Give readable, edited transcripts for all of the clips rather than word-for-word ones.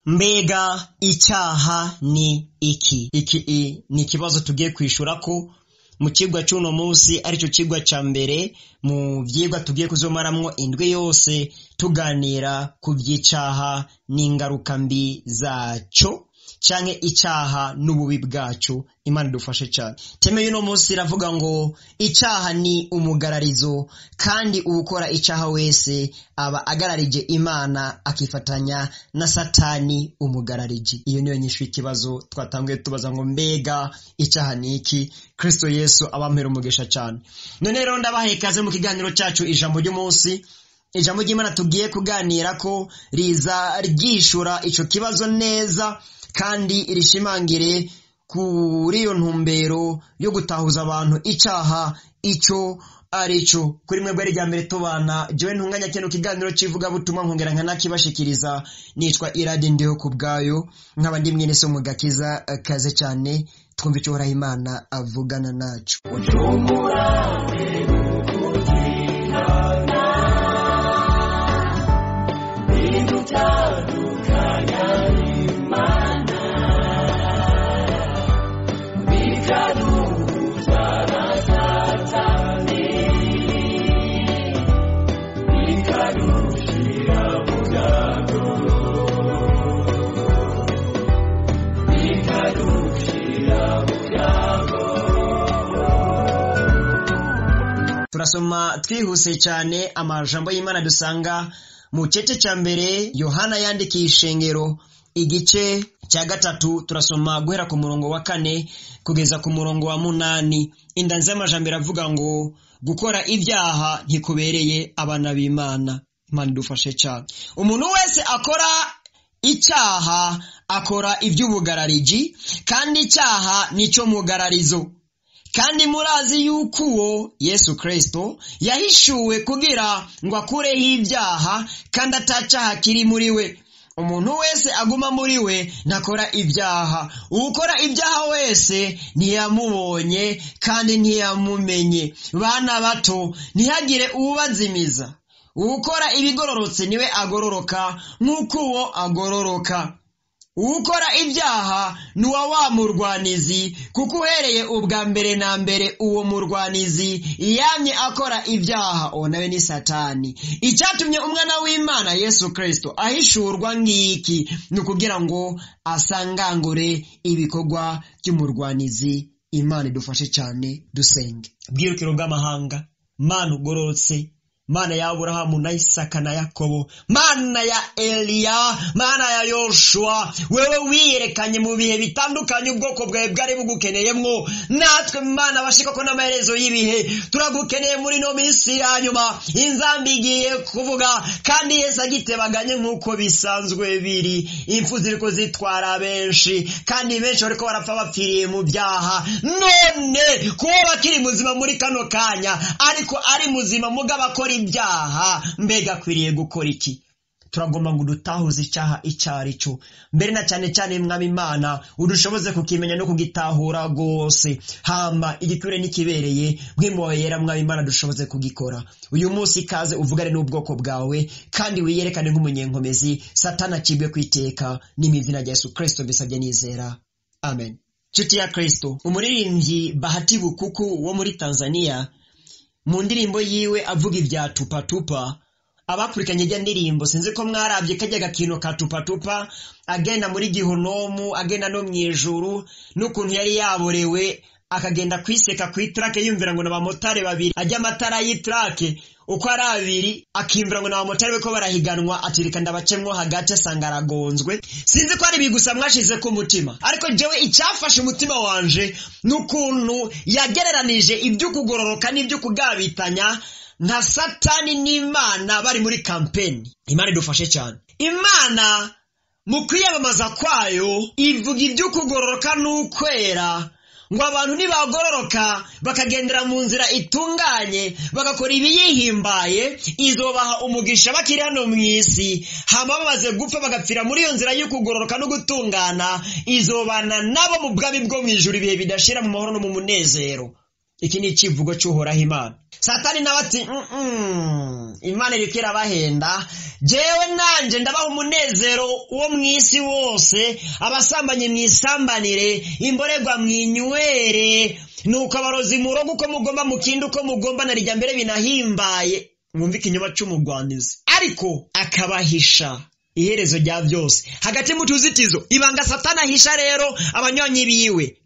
Mbega icyaha ni iki? Iki ni ikibazo tugiye kwishurako mu kigwa cy'uno munsi, aricyo kigwa ca mbere mu vyigwa tugiye kuzomaramwo indwi yose tuganira ku vy'icaha n'ingaruka mbi zaco canke icaha n'ububi bwaco. Imana idufashe cyane. Teme y'uno munsi iravuga ngo icaha ni umugararizo, kandi uwukora icaha wese aba agararije Imana akifatanya na Satani umugarariji. Iyo niyo nyishu ikibazo twatanguye tubaza ngo mbega icaha ni iki? Kristo Yesu abampera umugisha cyane. None rero ndabahaye ikaze mu kiganiro cyacu ijambo ry'umunsi. Ijambo ry'Imana tugiye kuganira ko riza ryishura ico kibazo neza kandi irishimangire kuri iyo ntumbero yo gutahuza abantu icaha ico arico. Kuri mwebwe ari ryambere tubana, jewe ntunganya kino kiganiro civuga butumwa nkongera nkanakibashikiriza, nitwa Iradi Ndiho kubwayo, nkaba ndi mwene so mugakiza. Kaze cyane twumva ico Uhoraho Imana avugana nacu. Turasoma twihuse cyane amajambo y'Imana dusanga mu cece cya mbere Yohana yandikiye ishengero, igice cya 3. Turasoma guhera ku murongo wa 4 kugeza ku murongo wa 8. Indanzi y'amajambo iravuga ngo gukora ibyaha ntikubereye abana b'Imana. Imana idufashe cyane. Umuntu wese akora icyaha akora iby'ubugarariji, kandi icyaha nico mugararizo. Kandi murazi yuko uwo Yesu Kristo yahishuwe kugira ngo akureho ibyaha, kandi atacaha kiri muri we. Umuntu wese aguma muri we nakora ibyaha. Ukora ibyaha wese ntiyamubonye kandi ntiyamumenye. Bana bato, ntihagire uwubazimiza. Ukora ibigororotse niwe agororoka nk'uko uwo agororoka. Ukora ibyaha nuwa wa murwanizi, kuko uhereye ubwa mbere na mbere uwo murwanizi yamye akora ibyaha, uwo nawe ni Satani. Icyatumye umwana w'Imana Yesu Kristo ahishurwa ngiki, ni ukugira ngo asangangure ibikorwa by'umurwanizi. Imana idufashe cyane. Dusenge. Bwirukiro bw'amahanga, Mana ugororotse, Mana ya Aburahamu na Isaka na Yakobo, Mana ya Eliya, Mana ya Yoshua, wewe wiyerekanye mu bihe bitandukanye ubwoko bwawe bwari bugukeneyemwo. Natwe Mana bashika ko n'amaherezo y'ibihe turagukeneye muri no minsi ya nyuma. Inzambi igiye kuvuga, kandi Yesu agitebaganye nk'uko bisanzwe biri. Impfu ziriko zitwara benshi, kandi benshi bariko barapfa bapfiriye mu byaha. None kuba bakiri muzima muri kano kanya, ariko ari muzima mugabo akora ibyaha, mbega akwiriye gukora iki? Turagomba ngo dutahuze icyaha icarico, mbere na cyane cyane Mwami Imana udushoboze kukimenya no kugitahura gose, hamba igikwire n'ikibereye bw'impuhwe yera Mwami Imana dushoboze kugikora. Uyu munsi kaze uvugane n'ubwoko bwawe, kandi wiyerekane nk'umunyenkomezi. Satani acibwe kwiteka, n'imizina rya Yesu Kristo mbisabye nizera, amen. Nshuti ya Kristo, umuririmbyi Bahati Bukuku wo muri Tanzania mu ndirimbo yiwe avuga ibya tupatupa, abakurikanye ijya ndirimbo sinzi ko mwarabye kajya gakino ka tupatupa, agenda muri gihonomu, agenda no mwijuru, n'ukuntu yari yaborewe akagenda kwiseka ku itrake yumvira ngo n'abamotari babiri ajya amatara y'itrake uko ari abiri, akimvira ngo n'abamotari beko barahiganwa, atirika ndabacemwo hagati asanga aragonzwe. Sinzi ko ari bigusa mwashize ku mutima, ariko jewe icyafashe umutima wanje n'ukuntu yagereranije iby'ukugororoka n'iby'ukugabitanya nka Satani n'Imana bari muri kampeni. Imana idufashe cyane. Imana mu kwiyamamaza kwayo ivuga iby'ukugororoka n'ukwera, ngo abantu nibagororoka bakagendera mu nzira itunganye bagakora ibiyihimbaye, izobaha umugisha bakiri hano mw'isi. Hama bamaze gupfa bagapfira muri iyo nzira y'ukugororoka no gutungana, izobana nabo mu bwami bwo mwijuru ibihe bidashira mu mahoro no mu munezero. iki ni ikivugo cy'uhoraho Imana. Satani nawe ati Imana iriko irabahenda, jewe nanje ndabaha umunezero wo mw'isi wose, abasambanye mwisambanire, imborerwa mwinywere, nuko abarozi muroga uko mugomba, mukindi uko mugomba, na rijya mbere binahimbaye. Mwumva ikinyoma c'umugwanizi, ariko akabahisha iherezo rya byose hagati mu tuzitizo. Ibanga Satani ahisha rero abanywanyi biwe,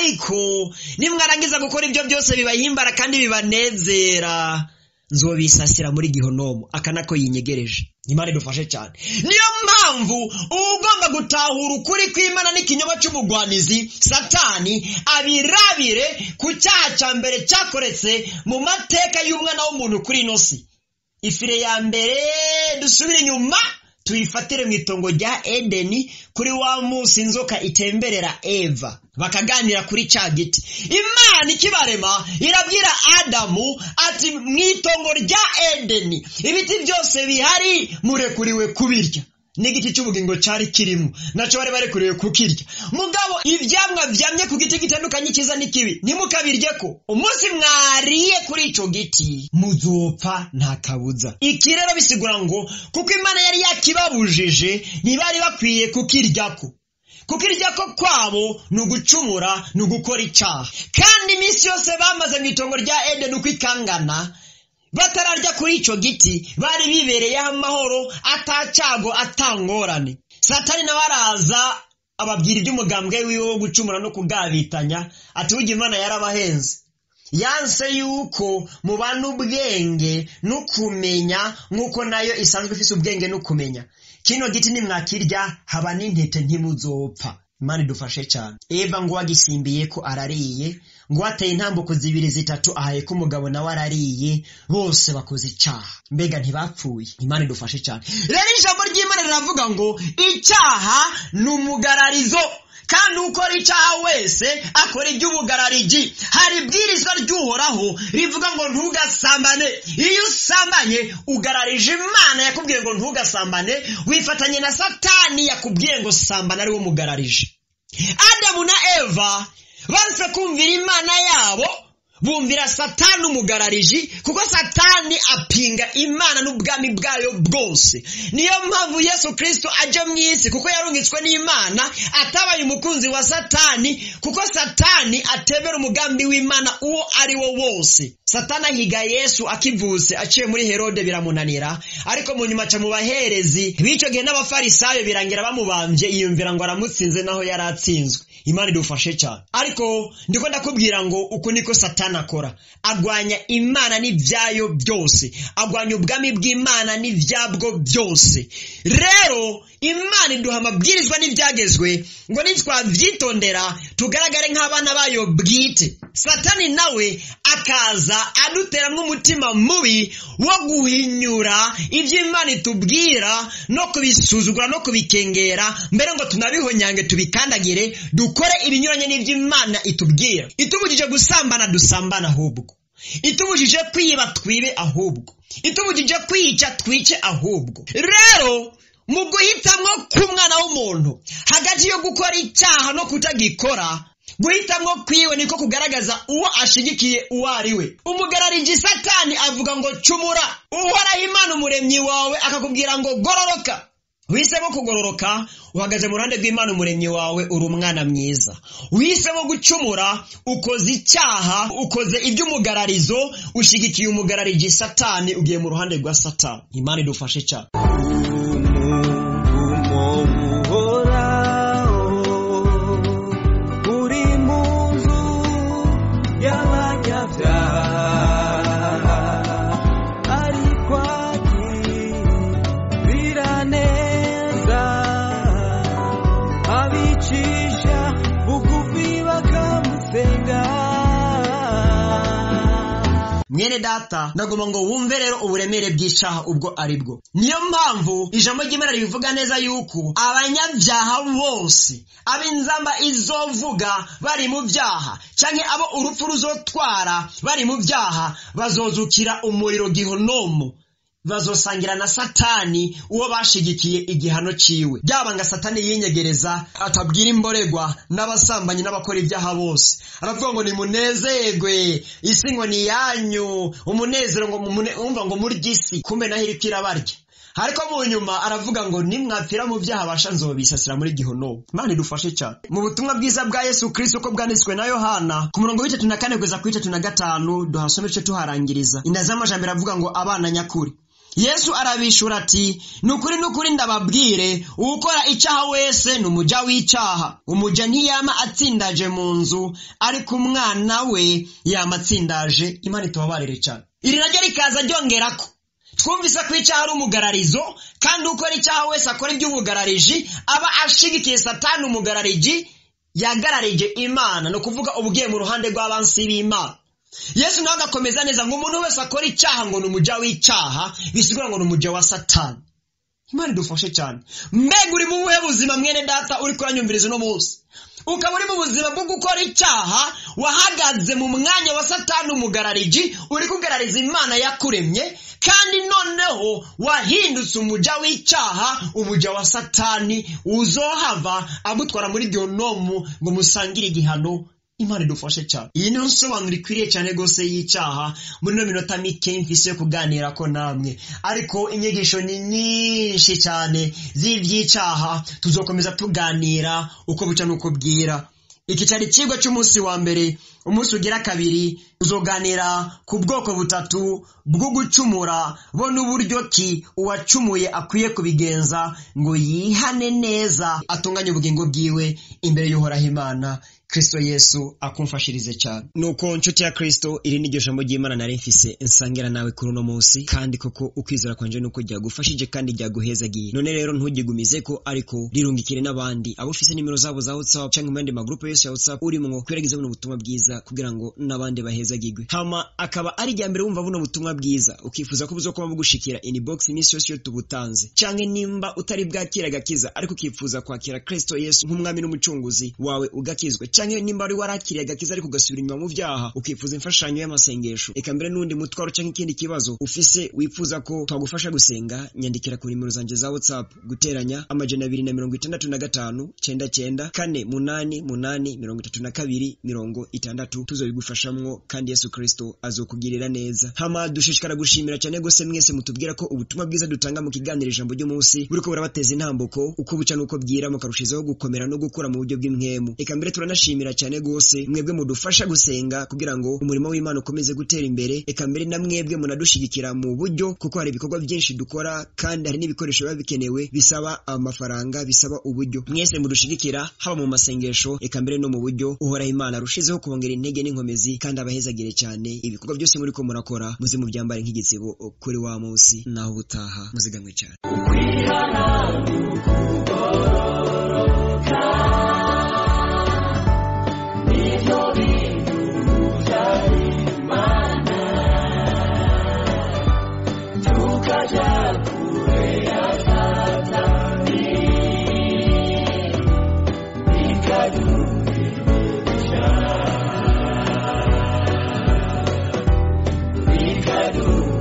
ariko nimwarangiza gukora ibyo byose bibahimbara kandi bibanezera, nzobisasira muri gihonomo, akanako yinyegereje. Imana idufashe cyane. Niyo mpamvu ugomba gutahura ukuri kw'Imana n'ikinyoma cy'umugwanizi Satani abirabire ku cyaha cya mbere cyakoretse mu mateka y'umwana w'umuntu kuri ino si. Ifire ya mbere dusubire inyuma tuyifatire mu itongo rya Edeni, kuri wa munsi inzoka itemberera Eva, bakaganira kuri cya giti. Imana ikibarema irabwira Adamu ati mu itongo rya Edeni ibiti byose bihari murekuriwe kubirya, n'igiti cy'ubugingo cyari kirimo nacyo bari barekuriwe kukirya. Mugabo ivyamwa vyamye ku giti gitandukanye cyiza n'ikibi ntimukabiryeko, umunsi mwariye kuri ico giti muzopfa nta kabuza. Iki rero bisigura ngo kuko Imana yari yakibabujije ntibari bakwiye kukiryako. Kukiryako kwabo nugucumura, nugukora icyaha. Kandi iminsi yose bamaze mu itongo rya Edeni uko ikangana batararya kuri ico giti, bari bibereyeho amahoro, atacyago, atangorane. Satani nawe araza ababwira iby'umugambwe wiwe wo gucumura no kugabitanya, ati burya Imana yarabahenze, yanse yuko mubana ubwenge n'ukumenya nk'uko nayo isanzwe ifise ubwenge n'ukumenya. Kino giti nimwakirya haba n'intete ntimuzopfa. Imana idufashe cyane. Eva ngo wagisimbiye ko arariye, ngo wateye intambuko 2-3 ahaye ko umugabo nawe arariye, bose bakoze icyaha. Mbega ntibapfuye? Imana idufashe cyane. Rero ijambo ry'Imana riravuga ngo icyaha n'umugararizo, kandi ukora icyaha wese akora iby'ubugarariji. Hari ibwirizwa ry'Uhoraho rivuga ngo ntugasambane. Iyo usambanye ugararije Imana yakubwiye ngo ntugasambane, wifatanye na Satani yakubwiye ngo sambana, ari wo mugararije. Adamu na Eva banse kumvira Imana yabo, bumvira Satani umugarariji, kuko Satani apinga Imana n'ubwami bwayo bwose. Niyo mpamvu Yesu Kristo aje mu isi, kuko yarungitswe n'Imana, atabaye umukunzi wa Satani, kuko Satani atebera umugambi w'Imana uwo ari wo wose. Satani ahiga Yesu akivuse aciye muri Herode biramunanira, ariko mu nyuma ca mu baherezi b'ico gihe n'abafarisayo birangira bamubambye, yiyumvira ngo aramutsinze naho yaratsinzwe. Imana idufashe cyane. Ariko ndiko ndakubwira ngo uko niko Satani akora, agwanya Imana n'ivyayo byose, agwanya ubwami bw'Imana n'ivyabwo byose. Rero Imana iduha amabwirizwa n'ivyagezwe ngo nitwavyitondera tugaragare nk'abana bayo bwite. Satani nawe akaza aduteramwo umutima mubi wo guhinyura ivyo Imana itubwira no kubisuzugura no kubikengera, mbere ngo tunabihonyange tubikandagire, dukore ibinyuranye n'ivyo Imana itubwira. Itubujije gusambana dusambana ahubwo, itubujije kwiba twibe ahubwo, itubujije kwica twice ahubwo. Rero mu guhitamwo k'umwana w'umuntu hagati yo gukora icyaha no kutagikora, guhitamwo kwiwe niko kugaragaza uwo ashigikiye uwo ari we. Umugarariji Satani avuga ngo cumura, Uhoraho Imana umuremyi wawe akakubwira ngo gororoka. Uhisemo kugororoka, uhagaze mu ruhande rw'Imana umuremyi wawe, uri umwana mwiza. Uhisemo gucumura, ukoze icyaha, ukoze iby'umugararizo, ushigikiye umugarariji Satani, ugiye mu ruhande rwa Satani. Imana idufashe cyane. Mwene data, ndagomba ngo wumve rero uburemere bw'icyaha ubwo ari bwo. Niyo mpamvu ijambo ry'Imana rivuga neza yuko abanyabyaha bose, ab'inzamba izovuga bari mu byaha, canke abo urupfu ruzotwara bari mu byaha, bazozukira umuriro gihonomo. bazosangira na Satani uwo bashigikiye igihano ciwe. Byabanga Satani yinyegereza atabwira imboregwa n'abasambanyi n'abakora ibyaha bose, aravuga ngo nimunezerwe, isi ngo ni yanyu, umunezero ngo umva ngo murigisi, kumbe nahiri kirabarya. Ariko mu nyuma aravuga ngo nimwapfira mu byaha basha nzobisasira muri gihono. Imana idufashe cyane. Mu butumwa bwiza bwa Yesu Kristo ko bwanditswe na Yohana ku murongo w'34 kugeza ku 35 duhasomeje tuharangiriza. Indaza amajambere avuga ngo abana nyakuri. Yesu arabishura ati nukuri ndababwire, ukora icyaha wese numuja w'icyaha. Umuja ntiyama atsindaje mu nzu, ariko umwana we yama atsindaje. Imana itubabarire cyane. Iri naryo rikaza ryongerako twumvise ko icyaha ari umugararizo, kandi ukora icyaha wese akora iby'ubugarariji aba ashigikiye Satani umugarariji yagararije Imana, no kuvuga ubugiye mu ruhande rw'abansi b'Imana. Yesu nawe agakomeza neza ngo umuntu wese akora icyaha ngo numuja w'icyaha, bisigura ngo numuja wa Satani. Imana idufashe cyane. Mbega uri mu buhe buzima mwene data uri kuranyumviriza no munsi? Ukaba uri mu buzima bwo gukora icyaha, wahagaze mu mwanya wa Satani umugarariji, uri kugarariza Imana yakuremye, kandi noneho wahindutse umuja w'icyaha, umuja wa Satani, uzohava agutwara muri gihonomu ngo musangire igihano. Imana idufashe cyane. Iyi niyo nsobanuro ikwiriye cyane gose y'icyaha muri no minota mike mfise yo kuganira ko namwe, ariko inyigisho ni nyinshi cyane z'iby'icyaha tuzokomeza tuganira uko buca nuko bwira. Iki cyari kigwa cy'umunsi wa mbere. Umunsi ugira kabiri uzoganira ku bwoko butatu bwo gucumura, bo n'uburyo ki uwacumuye akwiye kubigenza ngo yihane neza atunganye ubugingo bwiwe imbere y'Uhoraho Imana. Kristo Yesu akumfashirize cyane. Nuko nshuti ya Kristo, iri ni jambo ry'Imana nari mfise nsangira nawe kuri uno munsi, kandi koko ukwizera kwanje nuko ryagufashije kandi ryaguhezagiye. None rero ntugigumize ko, ariko rirungikire n'abandi abo ufise nimero zabo za WhatsApp cyangwa mende magroupe yose ya WhatsApp urimo kweregeza buno butumwa bwiza kugira ngo n'abandi bahezagirwe. Hama akaba ari rya mbere wumva buno butumwa bwiza ukifuza ko buzokoma bugushikira inbox iminsi yose yo tubutanze, cyangwa nimba utari bwakira gakiza ariko ukifuza kwakira Kristo Yesu nk'umwami n'umucunguzi wawe ugakizwe, canke nimba ari warakiriye gakiza ariko ugasubira inyuma mu byaha ukifuza imfashanyo y'amasengesho, eka mbere n'undi mutwaro canke ikindi kibazo ufise wifuza ko twagufasha gusenga, nyandikira kuri nimero zanje za WhatsApp guteranya 265 99 488 tuzobigufashamwo, kandi Yesu Kristo azokugirira neza. Hama dushishikara gushimira cyane gose mwese mutubwira ko ubutumwa bwiza dutanga mu kiganiro ijambo ry'umunsi buriko burabateza intambuko uko buca nuko bwira, mukarushizaho gukomera no gukura mu buryo bw'imwemu. Eka mbere turanashimira cyane gose mwebwe mudufasha gusenga kugira ngo umurimo w'Imana ukomeze gutera imbere. Eka mbere na mwebwe munadushigikira mu buryo, kuko hari ibikorwa byinshi dukora kandi hari n'ibikoresho biba bikenewe bisaba amafaranga, bisaba uburyo. Mwese mudushigikira haba mu masengesho, eka mbere no mu buryo. Uhoraho Imana arushizeho kubongera intege n'inkomezi kandi abahezagire cyane. Ibikorwa byose muri ko murakora muze mu byambare nk'igitsebo kuri wa munsi, naho butaha muzigamwe cyane. We can do